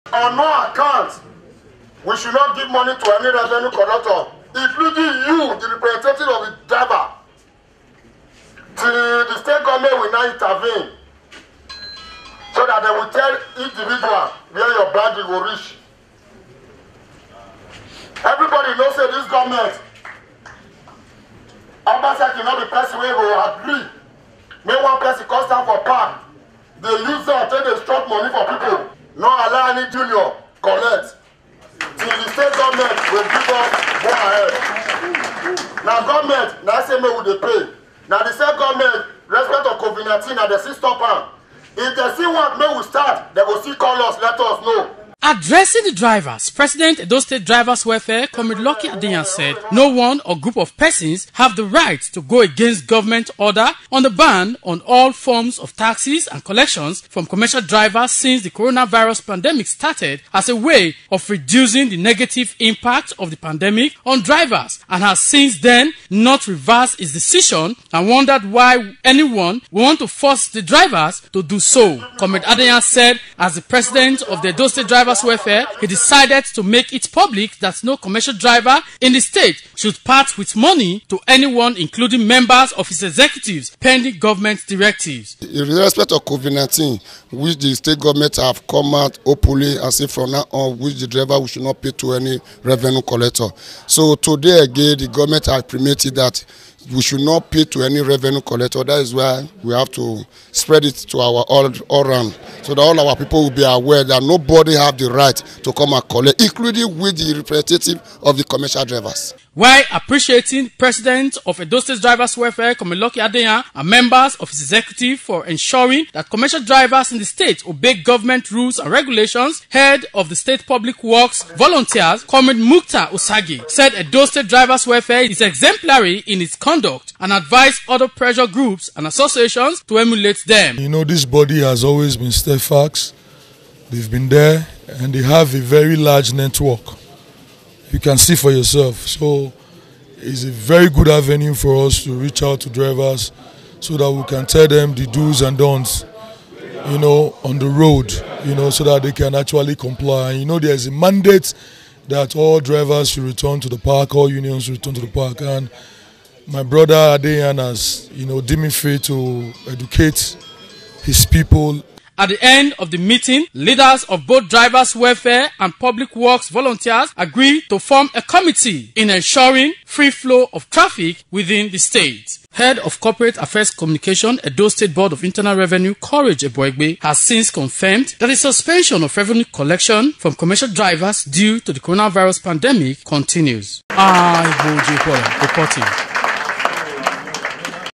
On no account, we should not give money to any revenue collector, including you, the representative of the driver. The state government will now intervene so that they will tell each individual where your boundary will reach. Everybody knows that this government, Obasa cannot be person where we will agree. Make one person cost down for park. They use that until they stop money for people. Not allow any junior collect. Till the state government will give us go ahead. Now government, now say me will they pay. Now the state government, respect of COVID-19, and they see stop am. If they see what may we start, they will see call us, let us know. Addressing the drivers, President Edo State Drivers Welfare Comrade Lucky Adeyan said no one or group of persons have the right to go against government order on the ban on all forms of taxis and collections from commercial drivers since the coronavirus pandemic started as a way of reducing the negative impact of the pandemic on drivers, and has since then not reversed its decision and wondered why anyone would want to force the drivers to do so. Comrade Adeyan said as the president of the Edo State Drivers Welfare, he decided to make it public that no commercial driver in the state should part with money to anyone, including members of his executives, pending government directives. In respect of COVID-19, which the state government have come out openly and say from now on, which the driver we should not pay to any revenue collector. So today again, the government has permitted that we should not pay to any revenue collector. That is why we have to spread it to our all around, so that all our people will be aware that nobody have the right to come and collect, including with the representative of the commercial drivers. While appreciating President of Edo State Drivers Welfare Comrade Lucky Adeyan and members of his executive for ensuring that commercial drivers in the state obey government rules and regulations, head of the State Public Works Volunteers Comrade Mukta Osagi said Edo State Drivers Welfare is exemplary in its conduct and advised other pressure groups and associations to emulate them. You know, this body has always been steadfast. They've been there and they have a very large network. You can see for yourself. So it's a very good avenue for us to reach out to drivers so that we can tell them the do's and don'ts, you know, on the road, you know, so that they can actually comply. You know, there's a mandate that all drivers should return to the park, all unions should return to the park. And my brother Adeyan has, you know, deemed it fit to educate his people. At the end of the meeting, leaders of both drivers' welfare and public works volunteers agreed to form a committee in ensuring free flow of traffic within the state. Head of Corporate Affairs Communication, Edo State Board of Internal Revenue, Courage Eboegbe, has since confirmed that the suspension of revenue collection from commercial drivers due to the coronavirus pandemic continues. Reporting.